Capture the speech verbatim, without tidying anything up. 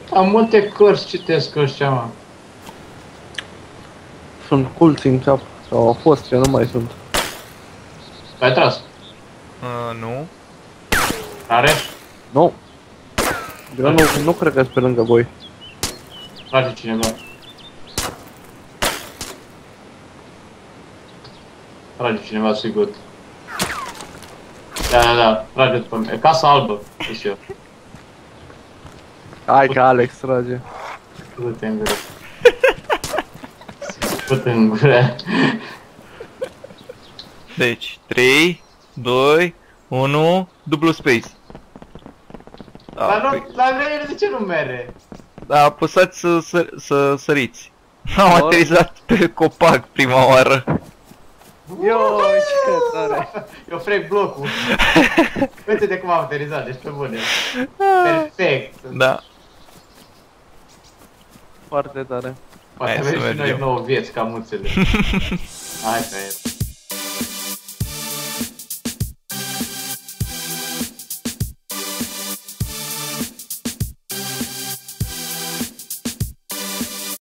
Am multe cărți citesc ăștia, mă. Sunt culți în cap. Sau au fost, eu nu mai sunt. Ai tras? Uh, nu. Rareș? Nu. Eu nu, nu cred că sunt pe lângă voi. Trage cineva. Trage cineva, sigur. Da, da, da, trage după mine. Casa albă, zic eu. Hai că Alex trage. Du-te în gură. Du-te în gură. Deci, trei, doi, unu, dublu space. Da, Dar nu, păi- la vreme de ce nu mere? da, apăsați să, să, să săriți. Am Bun. aterizat pe copac prima oară. Yo, ce tare. Eu frec blocul. Uite de cum am aterizat, deci pe bune. Perfect. Da. Foarte tare. Poate Hai să avem și noi mergem. nouă vieți ca muțele. Hai pe el.